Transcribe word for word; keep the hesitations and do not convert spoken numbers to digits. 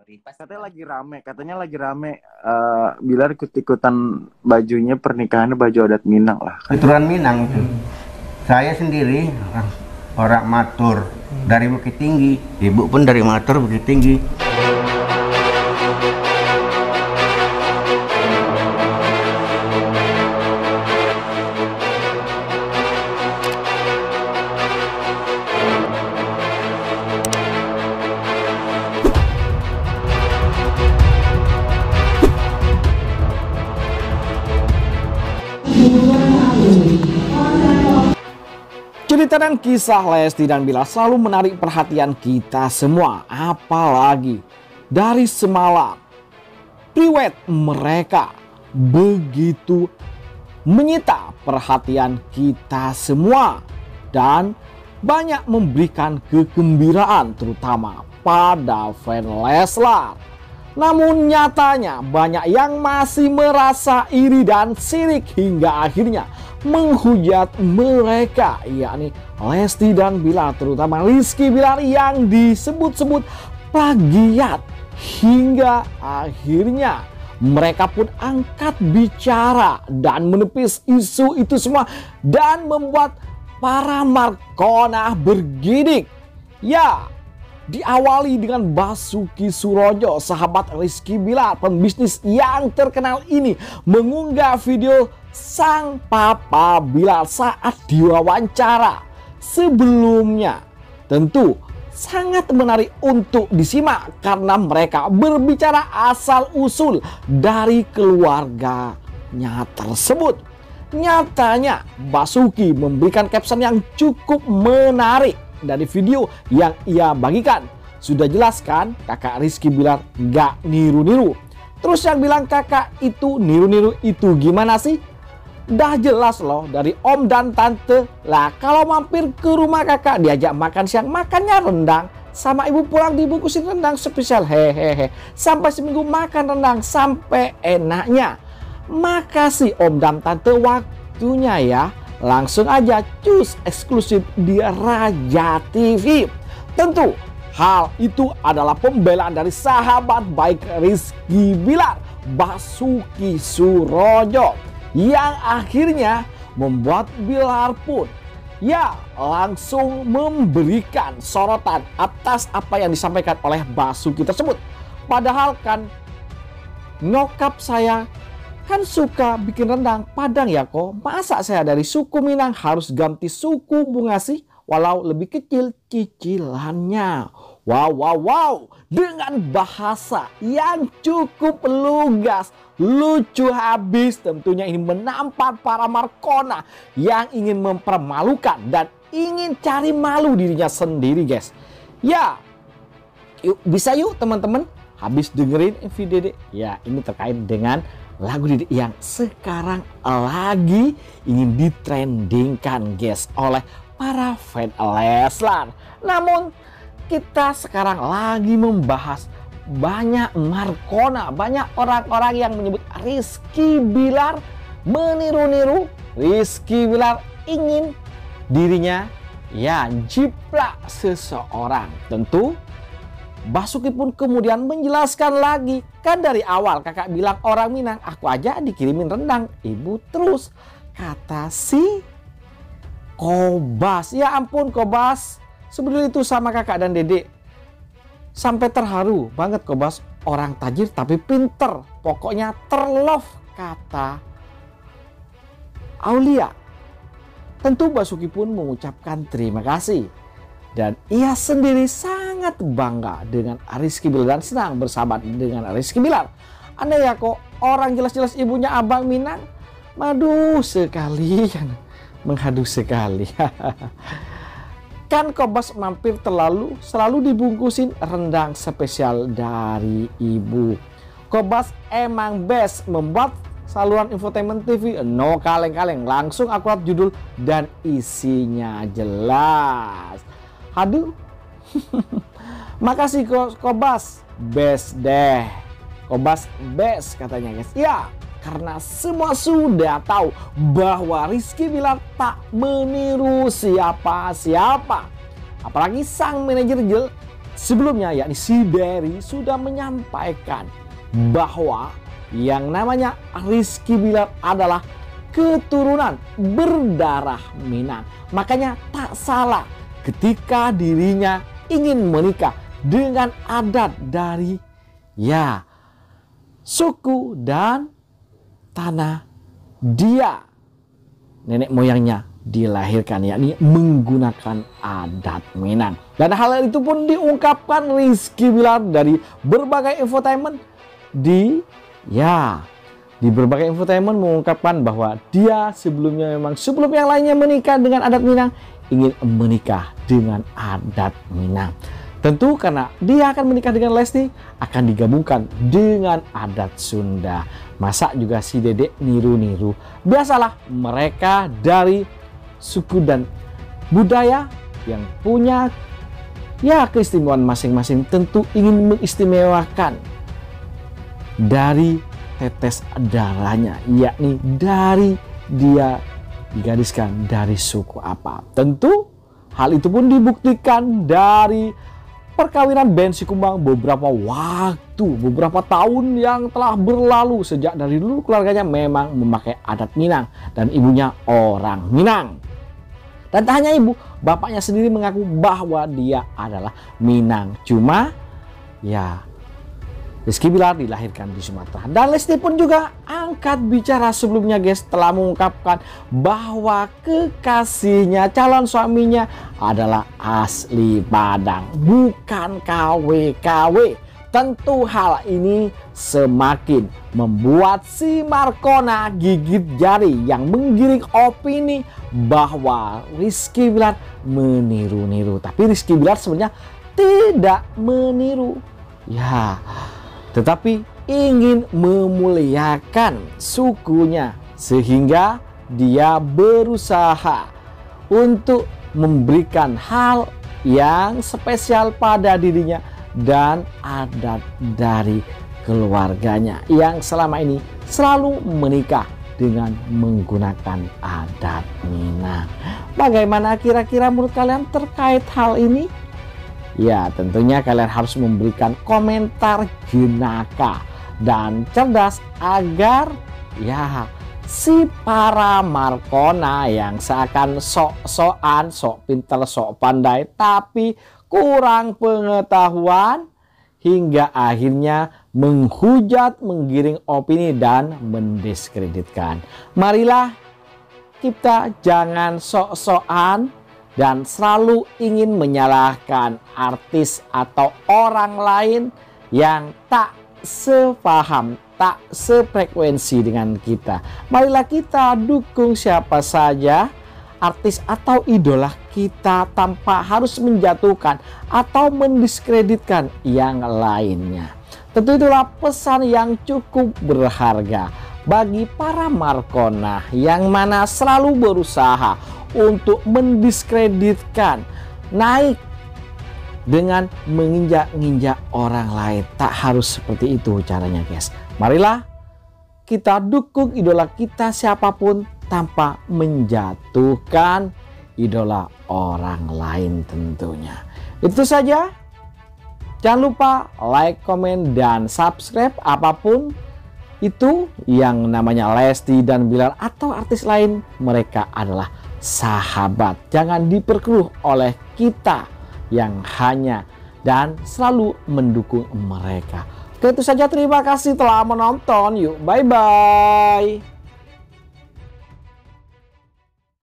Katanya lagi rame, katanya lagi rame. Uh, Bilar ikut-ikutan bajunya pernikahannya baju adat Minang lah. Keturunan Minang itu. Saya sendiri orang Matur dari Bukit Tinggi, ibu pun dari Matur Bukit Tinggi. Cerita dan kisah Lesti dan Bilar selalu menarik perhatian kita semua. Apalagi dari semalam priwet mereka begitu menyita perhatian kita semua dan banyak memberikan kegembiraan terutama pada fans Leslar. Namun nyatanya banyak yang masih merasa iri dan sirik hingga akhirnya menghujat mereka, yakni Lesti dan Bilar, terutama Rizky Bilar yang disebut-sebut plagiat. Hingga akhirnya mereka pun angkat bicara dan menepis isu itu semua dan membuat para Markona bergidik. Ya, diawali dengan Basuki Surojo, sahabat Rizky Bilar, pembisnis yang terkenal ini mengunggah video sang papa Bilar saat diwawancara. Sebelumnya tentu sangat menarik untuk disimak karena mereka berbicara asal usul dari keluarganya tersebut. Nyatanya Basuki memberikan caption yang cukup menarik dari video yang ia bagikan. Sudah jelas kan kakak Rizky Bilar gak niru-niru. Terus yang bilang kakak itu niru-niru itu gimana sih? Dah jelas loh dari om dan tante. Lah kalau mampir ke rumah kakak diajak makan siang makannya rendang. Sama ibu pulang dibungkusin rendang spesial, hehehe. Sampai seminggu makan rendang sampai enaknya. Makasih om dan tante waktunya ya. Langsung aja cus eksklusif di Raja T V. Tentu hal itu adalah pembelaan dari sahabat baik Rizky Bilar, Basuki Surojo, yang akhirnya membuat Bilar pun ya langsung memberikan sorotan atas apa yang disampaikan oleh Basuki tersebut. Padahal kan nyokap saya kan suka bikin rendang Padang ya kok. Masa saya dari suku Minang harus ganti suku bunga sih? Walau lebih kecil cicilannya. Wow, wow, wow. Dengan bahasa yang cukup lugas, lucu habis. Tentunya ini menampar para Markona yang ingin mempermalukan dan ingin cari malu dirinya sendiri guys. Ya, yuk, bisa yuk teman-teman. Habis dengerin video deh. Ya, ini terkait dengan lagu Dede yang sekarang lagi ingin ditrendingkan guys oleh para fans Leslar. Namun kita sekarang lagi membahas banyak Markona, banyak orang-orang yang menyebut Rizky Bilar meniru-niru. Rizky Bilar ingin dirinya ya jiplak seseorang. Tentu Basuki pun kemudian menjelaskan lagi. Kan dari awal kakak bilang orang Minang, aku aja dikirimin rendang ibu terus, kata si Kobas. Ya ampun Kobas, sebetulnya itu sama kakak dan Dede. Sampai terharu banget Kobas, orang tajir tapi pinter, pokoknya terlove, kata Aulia. Tentu Basuki pun mengucapkan terima kasih. Dan ia sendiri sangat bangga dengan Rizky Bilar dan senang bersahabat dengan Rizky Bilar. Aneh ya kok orang jelas-jelas ibunya abang Minang. Madu sekali, menghadu sekali. Kan Kobas mampir terlalu selalu dibungkusin rendang spesial dari ibu. Kobas emang best membuat saluran infotainment T V, no kaleng-kaleng. Langsung akurat judul dan isinya jelas. Aduh, makasih Kobas, best deh. Kobas best katanya guys. Ya, karena semua sudah tahu bahwa Rizky Bilar tak meniru siapa-siapa. Apalagi sang manajer jel, sebelumnya yakni si Berry sudah menyampaikan bahwa yang namanya Rizky Bilar adalah keturunan berdarah Minang. Makanya tak salah ketika dirinya ingin menikah dengan adat dari ya suku dan tanah dia nenek moyangnya dilahirkan, yakni menggunakan adat Minang. Dan hal itu pun diungkapkan Rizky Bilar dari berbagai infotainment di ya di berbagai infotainment mengungkapkan bahwa dia sebelumnya memang sebelum yang lainnya menikah dengan adat Minang ingin menikah dengan adat Minang. Tentu karena dia akan menikah dengan Lesti akan digabungkan dengan adat Sunda. Masa juga si Dedek niru-niru. Biasalah mereka dari suku dan budaya yang punya ya keistimewaan masing-masing, tentu ingin mengistimewakan dari tetes darahnya, yakni dari dia digadiskan dari suku apa. Tentu hal itu pun dibuktikan dari perkawinan Ben Sikumbang beberapa waktu, beberapa tahun yang telah berlalu sejak dari dulu keluarganya memang memakai adat Minang dan ibunya orang Minang. Dan tak hanya ibu, bapaknya sendiri mengaku bahwa dia adalah Minang. Cuma ya Rizky Bilar dilahirkan di Sumatera. Dan Lesti pun juga angkat bicara sebelumnya guys, telah mengungkapkan bahwa kekasihnya, calon suaminya adalah asli Padang, bukan K W K W. Tentu hal ini semakin membuat si Markona gigit jari yang menggiring opini bahwa Rizky Bilar meniru-niru. Tapi Rizky Bilar sebenarnya tidak meniru. Ya, tetapi ingin memuliakan sukunya sehingga dia berusaha untuk memberikan hal yang spesial pada dirinya dan adat dari keluarganya yang selama ini selalu menikah dengan menggunakan adat Minang. Bagaimana kira-kira menurut kalian terkait hal ini? Ya, tentunya kalian harus memberikan komentar jenaka dan cerdas agar ya si para Markona yang seakan sok-sokan, sok pintar, sok pandai tapi kurang pengetahuan hingga akhirnya menghujat, menggiring opini dan mendiskreditkan. Marilah kita jangan sok-sokan dan selalu ingin menyalahkan artis atau orang lain yang tak sepaham, tak sefrekuensi dengan kita. Marilah kita dukung siapa saja artis atau idola kita tanpa harus menjatuhkan atau mendiskreditkan yang lainnya. Tentu itulah pesan yang cukup berharga bagi para Markona yang mana selalu berusaha untuk mendiskreditkan, naik dengan menginjak-injak orang lain. Tak harus seperti itu caranya guys. Marilah kita dukung idola kita siapapun tanpa menjatuhkan idola orang lain tentunya. Itu saja. Jangan lupa like, komen, dan subscribe apapun itu yang namanya Lesti dan Bilar atau artis lain. Mereka adalah sahabat. Jangan diperkeruh oleh kita yang hanya dan selalu mendukung mereka. Oke, itu saja. Terima kasih telah menonton. Yuk, bye-bye.